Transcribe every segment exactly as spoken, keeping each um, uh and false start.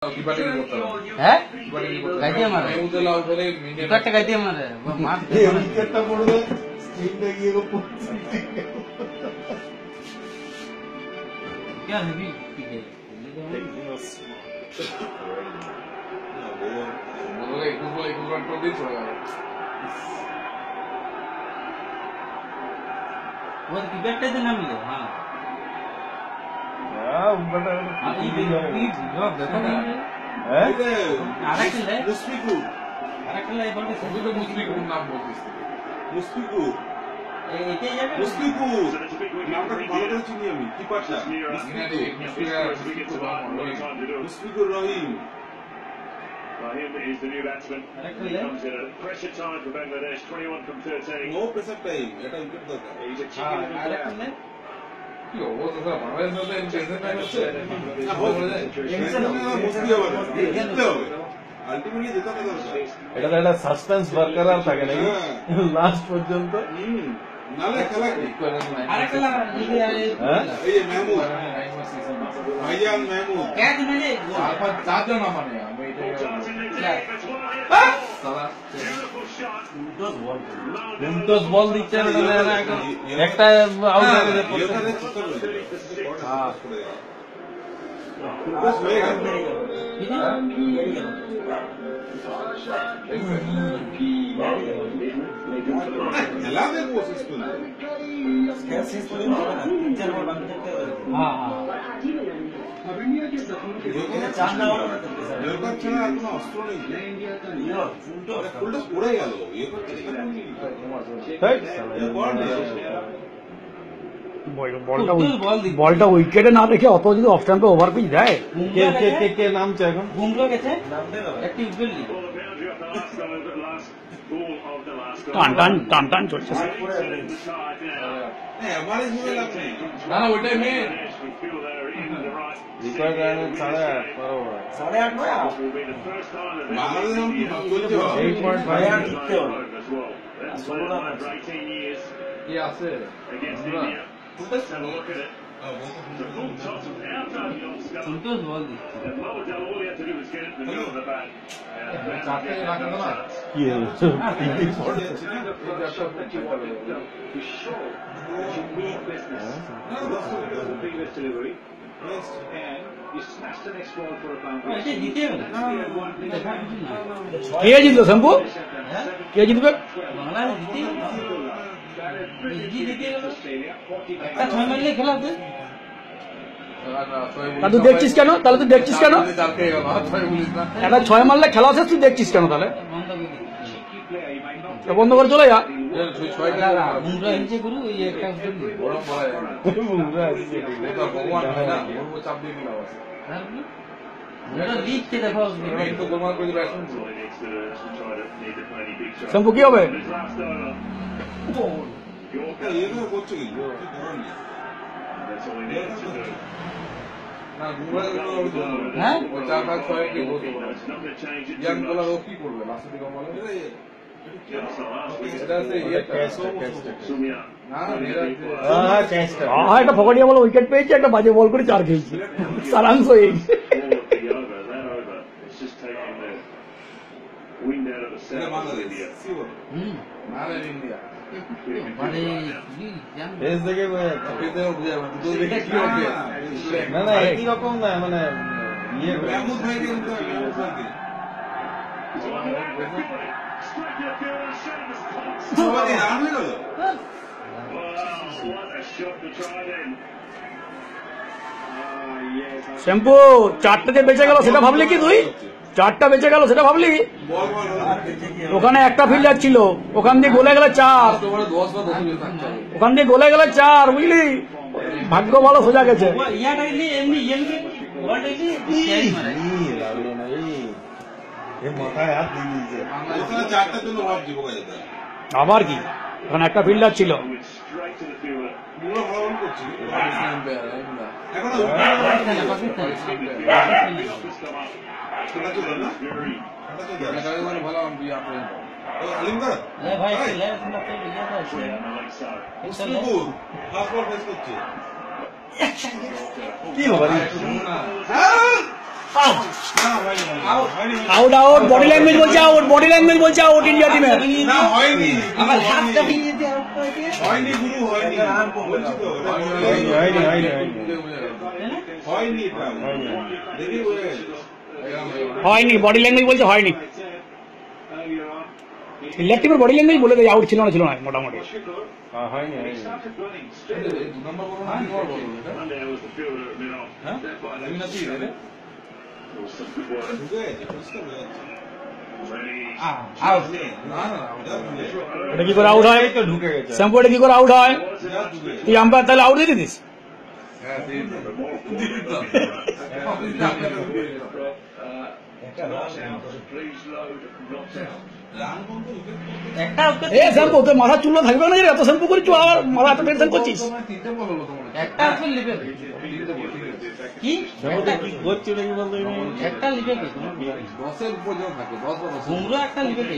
হ্যাঁ গাইতে মারে একটা গাইতে মারে মার উইকেটটা পড়বে স্ক্রিনটা গিয়ে क्या है भी ठीक है बोलो एक बोलो एक रन कर दी छोड़ा वो की बैठे थे ना मिले हां हां उनका ये भी जॉब देखो है अरे किले मुस्फिकुर अरे किले बोलते सभी तो मुस्फिकुर नाम बोलते हैं मुस्फिकुर এটাই যাবে মুস্ফিকুর নামটা ভালো করে চিনি আমি কি পারছা Mushfiqur Rahim Rahim is the new batsman. Comes in a pressure time for Bangladesh, twenty-one from thirteen. No pressure time. এটা উইকেট দরকার। He's a chicken in the ground. কি অবস্থা বাংলাদেশ মধ্যে টেনশন নাই হচ্ছে না বলে টেনশন না মুস্ফি হবে জিততে হবে আলটিমেটলি জেতাতে দরকার এটা তো একটা সাসপেন্স বরকরার থাকে নাকি লাস্ট পর্যন্ত নালে খেলা আরে খেলা এই এই মেহমুদ ভাইজান মেহমুদ ক্যাচ মানে আপা চারজন না মানে আমি এটা সালা উনত্রিশ বল দিচ্ছে না একটা আউট হয়ে গেছে হ্যাঁ বস হয়ে গেল খেলা में कोशिश कर कैसे इसको तीन चार बॉल बंद करते हैं हां हां अब इंडिया के सफर के चार ना ये तो छड़ा কোনো অস্ত্র নেই इंडिया का নিয়ো ফুলটো ফুলটো পুরো গেল ये तो তাই বলটা বলটা উইকেটে না রেখে অত যদি অফ স্ট্যাম্পে ওভার পিচ দেয় কে কে কে কে নাম চাই এখন বুমরা গেছে একটি উইকেট নি টান টান টান টান চলছে এভারেজ হয়ে লাগছে না না ওইটাই মেন রিকভার রান সাড়ে আট বরাবর সাড়ে আট নয় বাংলাদেশ নাম চলছে আট পয়েন্ট পাঁচ জিততে হবে ষোলো রান কি আছে संतोष बॉल কে জিতলো শম্ভু কে জিতবে তুই দেখছিস কেন তাহলে তুই দেখছিস কেন একটা ছয় মারলে খেলা শেষ তুই দেখছিস কেন তাহলে বন্ধ করে চলে যা শম্ভু কি হবে একটা ফকটিয়া বল উইকেট পেয়েছে একটা বাজে বল করে চার খেয়েছি সারাংশ এই না না একই রকম না মানে শ্যাম্পু চারটা যে বেঁচে গেল সেটা ভাবলি কি তুই চারটা বেঁচে গেল সেটা ভাবলি ওখানে একটা ফিল্ডার ছিল ওখান দিয়ে গোলে গেলে চার ওখান দিয়ে গোলে গেলে চার বুঝলি ভাগ্য ভালো সোজা গেছে আবার কি ওখানে একটা ফিল্ডার ছিল কি আউট আউট বডি ল্যাঙ্গুয়েজ বলছে আউট বডি ল্যাঙ্গুয়েজ বলছে আউট ইন্ডিয়া টিমের না হয়নি আমার হাতটা ভিজে দিয়ে আউট করে দিয়ে হয়নি গুরু হয়নি বলছি তো হয়নি হয়নি হয়নি হয়নি এটা দেখি ওরে হয়নি বডি ল্যাঙ্গুয়েজ বলছে হয়নি ইন্ডিয়া টিমের বডি ল্যাঙ্গুয়েজ বলে দেয় আউট ছিল না ছিল না মোটামুটি হয়নি হয়নি Monday was the fielder at mid-off. ঢুকে গেছে বুঝতে পেরেছি আউট এটা কি করে আউট হয় তো ঢুকে গেছে শ্যাম্পু এটা কি করে আউট হয় তুই আম্পায়ার তাহলে আউট দিয়ে দিস একটা আউট এ শ্যাম্পু তোর মাথা চুল থাকবে না যে এত শ্যাম্পু করিস আবার মাথা এত টেনশন করছিস একটা আউট লিবে কি কি করছে নাকি বলতো একটা লিবে কি দশের উপর যেন থাকে দশ বা দশ বুমরা একটা লিবে কি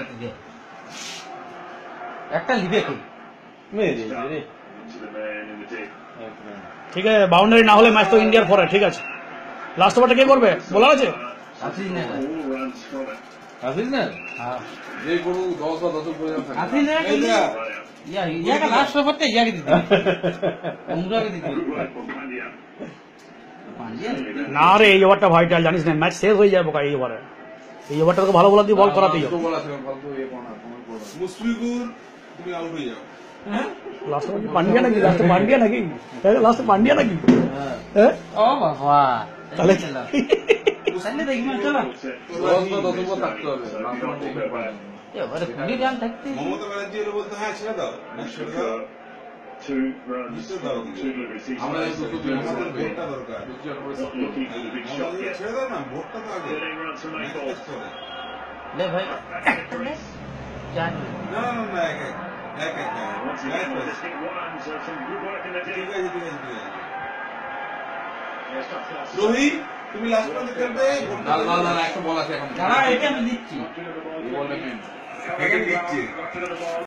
একটা লিবে কি মেরে রে To the man in the deck. ঠিক আছে বাউন্ডারি না হলে ম্যাচ তো ইন্ডিয়ার পরে ঠিক আছে লাস্ট ওভারটা কে করবে বলা আছে আসিস না All runs from it. আসিস না হ্যাঁ যে কোনো দশ বা দশের উপর যেন থাকে আসিস না এই যা ইয়া ইয়া কা লাস্ট ওভারটা ইয়াকে দিতে বুমরাকে দিতে Good work from Pandya. পাঞ্জিয়া না রে এই ওভারটা ভাইটাল জানিস না ম্যাচ শেষ হয়ে যাবে এই ওভারে এই ওভারটা তোকে ভালো বলা দিয়ে বল করাতেই হবে বলা ছিল ফালতু ইয়ে করো না তোমার করো মুশফিকুর তুমি আউট হয়ে যাও লাস্ট পান্ডিয়া নাকি লাস্ট পান্ডিয়া নাকি লাস্ট পান্ডিয়া নাকি হ্যাঁ ও বাবা তাহলে তাহলে দেখি না চলো দশ বা দশের উপর থাকতে হবে না তোমার দেখে পারে এবারে কুড়ি রান থাকতে মমতা ব্যানার্জি এর বলতে হ্যাঁ ছেড়ে দাও ম্যাচ ছেড়ে দাও Two runs from two deliveries. He's আমরা nice. দুটো দুই আমাদের আমাদের ভোটটা দরকার Looking for the big shot. Mamata Yeah. ছেড়ে দাও না ভোটটা তো আগে thirteen runs from eight match balls. শেষ করে। লে ভাই একটা লে জানি না না না এক এক এক এক এক Once ম্যাচ again, শেষ। listing one, so some good work in the ঠিক deck. আছে ঠিক আছে ঠিক আছে রোহিত তুমি লাস্ট পর্যন্ত খেলবে না না না একটা বল আছে এখন দাঁড়া এটা আমি দিচ্ছি এই বলটা মেন এখানে দিচ্ছি Got rid of the ball.